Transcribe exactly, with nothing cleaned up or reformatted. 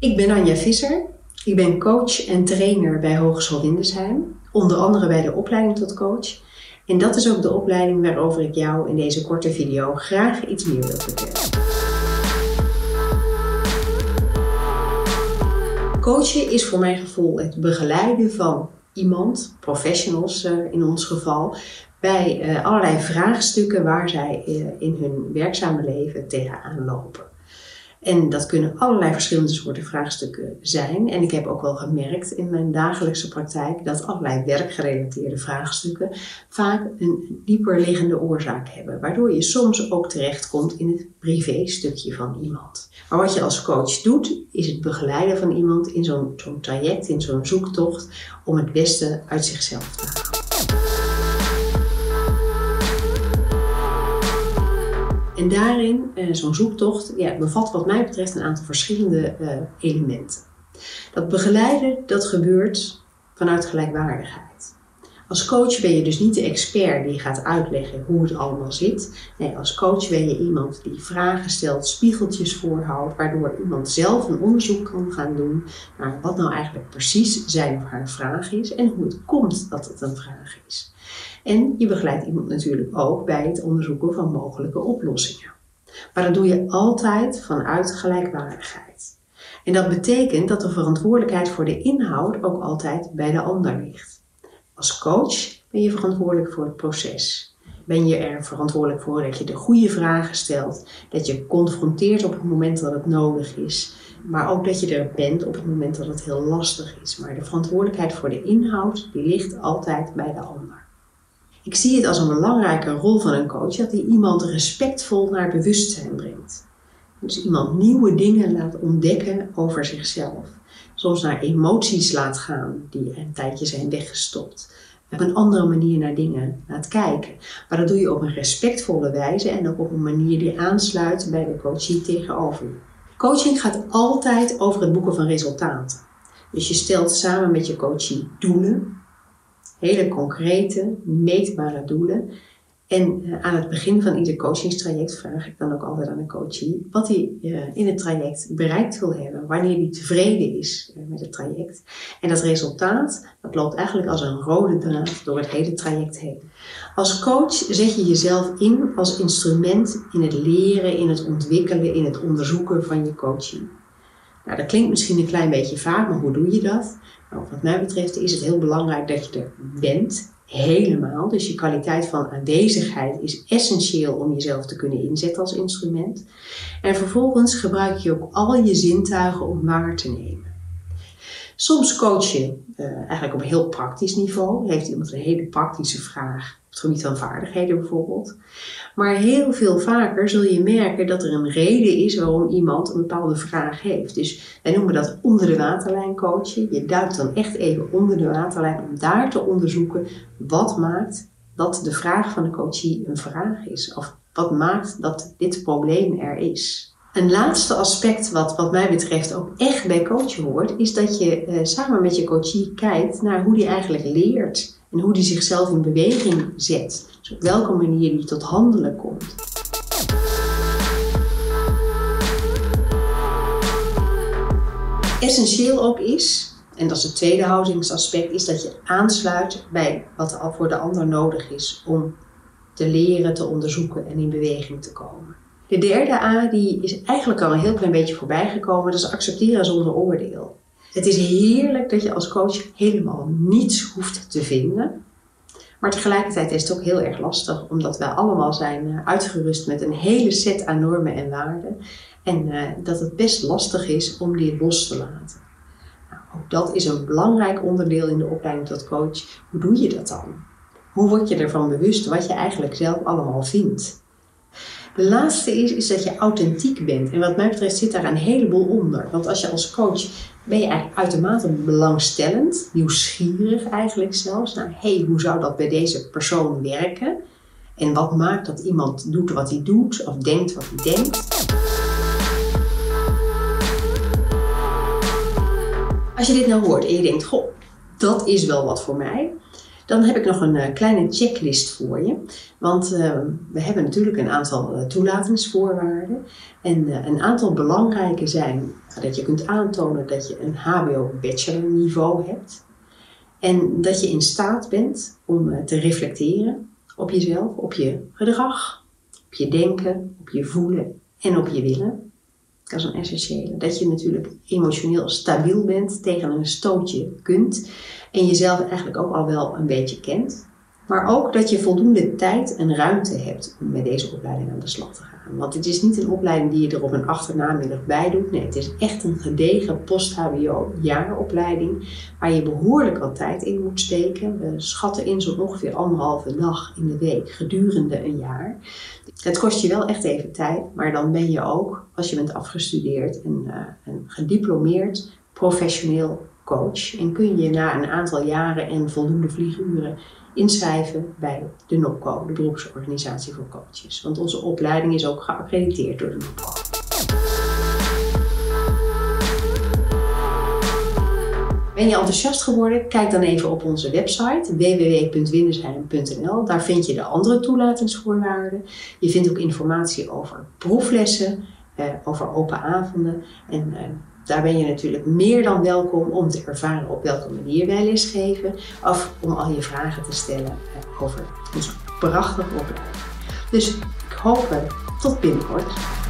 Ik ben Anja Visser. Ik ben coach en trainer bij Hogeschool Windesheim. Onder andere bij de opleiding tot coach. En dat is ook de opleiding waarover ik jou in deze korte video graag iets meer wil vertellen. Coachen is voor mijn gevoel het begeleiden van iemand, professionals in ons geval, bij uh, allerlei vraagstukken waar zij uh, in hun werkzame leven tegenaan lopen. En dat kunnen allerlei verschillende soorten vraagstukken zijn. En ik heb ook wel gemerkt in mijn dagelijkse praktijk dat allerlei werkgerelateerde vraagstukken vaak een dieper liggende oorzaak hebben. Waardoor je soms ook terechtkomt in het privéstukje van iemand. Maar wat je als coach doet, is het begeleiden van iemand in zo'n zo'n traject, in zo'n zoektocht, om het beste uit zichzelf te halen. En daarin, uh, zo'n zoektocht, ja, bevat wat mij betreft een aantal verschillende uh, elementen. Dat begeleiden, dat gebeurt vanuit gelijkwaardigheid. Als coach ben je dus niet de expert die gaat uitleggen hoe het allemaal zit. Nee, als coach ben je iemand die vragen stelt, spiegeltjes voorhoudt, waardoor iemand zelf een onderzoek kan gaan doen naar wat nou eigenlijk precies zijn of haar vraag is en hoe het komt dat het een vraag is. En je begeleidt iemand natuurlijk ook bij het onderzoeken van mogelijke oplossingen. Maar dat doe je altijd vanuit gelijkwaardigheid. En dat betekent dat de verantwoordelijkheid voor de inhoud ook altijd bij de ander ligt. Als coach ben je verantwoordelijk voor het proces. Ben je er verantwoordelijk voor dat je de goede vragen stelt, dat je confronteert op het moment dat het nodig is, maar ook dat je er bent op het moment dat het heel lastig is. Maar de verantwoordelijkheid voor de inhoud, die ligt altijd bij de ander. Ik zie het als een belangrijke rol van een coach dat hij iemand respectvol naar bewustzijn brengt. Dus iemand nieuwe dingen laat ontdekken over zichzelf. Soms naar emoties laat gaan die een tijdje zijn weggestopt. Op een andere manier naar dingen laat kijken. Maar dat doe je op een respectvolle wijze en ook op een manier die aansluit bij de coachie tegenover je. Coaching gaat altijd over het boeken van resultaten. Dus je stelt samen met je coachie doelen. Hele concrete, meetbare doelen. En uh, aan het begin van ieder coachingstraject vraag ik dan ook altijd aan de coachie wat hij uh, in het traject bereikt wil hebben. Wanneer hij tevreden is uh, met het traject. En dat resultaat, dat loopt eigenlijk als een rode draad door het hele traject heen. Als coach zet je jezelf in als instrument in het leren, in het ontwikkelen, in het onderzoeken van je coachie. Nou, dat klinkt misschien een klein beetje vaag, maar hoe doe je dat? Nou, wat mij betreft is het heel belangrijk dat je er bent, helemaal. Dus je kwaliteit van aanwezigheid is essentieel om jezelf te kunnen inzetten als instrument. En vervolgens gebruik je ook al je zintuigen om waar te nemen. Soms coach je uh, eigenlijk op een heel praktisch niveau. Heeft iemand een hele praktische vraag op het gebied van vaardigheden bijvoorbeeld. Maar heel veel vaker zul je merken dat er een reden is waarom iemand een bepaalde vraag heeft. Dus wij noemen dat onder de waterlijn coachen. Je duikt dan echt even onder de waterlijn om daar te onderzoeken wat maakt dat de vraag van de coachie een vraag is. Of wat maakt dat dit probleem er is. Een laatste aspect wat wat mij betreft ook echt bij coachen hoort, is dat je uh, samen met je coachie kijkt naar hoe die eigenlijk leert. En hoe die zichzelf in beweging zet. Dus op welke manier die tot handelen komt. Essentieel ook is, en dat is het tweede houdingsaspect, is dat je aansluit bij wat er voor de ander nodig is om te leren, te onderzoeken en in beweging te komen. De derde A die is eigenlijk al een heel klein beetje voorbij gekomen, dat is accepteren zonder oordeel. Het is heerlijk dat je als coach helemaal niets hoeft te vinden. Maar tegelijkertijd is het ook heel erg lastig, omdat wij allemaal zijn uitgerust met een hele set aan normen en waarden. En uh, dat het best lastig is om die los te laten. Nou, ook dat is een belangrijk onderdeel in de opleiding tot coach. Hoe doe je dat dan? Hoe word je ervan bewust wat je eigenlijk zelf allemaal vindt? De laatste is, is dat je authentiek bent. En wat mij betreft zit daar een heleboel onder. Want als je als coach ben je eigenlijk uitermate belangstellend, nieuwsgierig eigenlijk zelfs. Nou, hé, hey, hoe zou dat bij deze persoon werken? En wat maakt dat iemand doet wat hij doet of denkt wat hij denkt? Als je dit nou hoort en je denkt, goh, dat is wel wat voor mij. Dan heb ik nog een uh, kleine checklist voor je. Want uh, we hebben natuurlijk een aantal uh, toelatingsvoorwaarden. En uh, een aantal belangrijke zijn dat je kunt aantonen dat je een H B O bachelorniveau hebt. En dat je in staat bent om uh, te reflecteren op jezelf, op je gedrag, op je denken, op je voelen en op je willen. Dat is een essentiële. Dat je natuurlijk emotioneel stabiel bent, tegen een stootje kunt en jezelf eigenlijk ook al wel een beetje kent. Maar ook dat je voldoende tijd en ruimte hebt om met deze opleiding aan de slag te gaan. Want het is niet een opleiding die je er op een achternamiddag bij doet. Nee, het is echt een gedegen post-H B O jaaropleiding waar je behoorlijk wat tijd in moet steken. We schatten in zo'n ongeveer anderhalve dag in de week gedurende een jaar. Het kost je wel echt even tijd, maar dan ben je ook, als je bent afgestudeerd, een, uh, een gediplomeerd professioneel coach. En kun je na een aantal jaren en voldoende vlieguren inschrijven bij de N O C C O, de beroepsorganisatie voor coaches. Want onze opleiding is ook geaccrediteerd door de N O C C O. Ben je enthousiast geworden? Kijk dan even op onze website w w w punt windersheim punt n l. Daar vind je de andere toelatingsvoorwaarden. Je vindt ook informatie over proeflessen, eh, over open avonden. En eh, daar ben je natuurlijk meer dan welkom om te ervaren op welke manier wij lesgeven. Of om al je vragen te stellen eh, over onze prachtige opleiding. Dus ik hoop eh, tot binnenkort.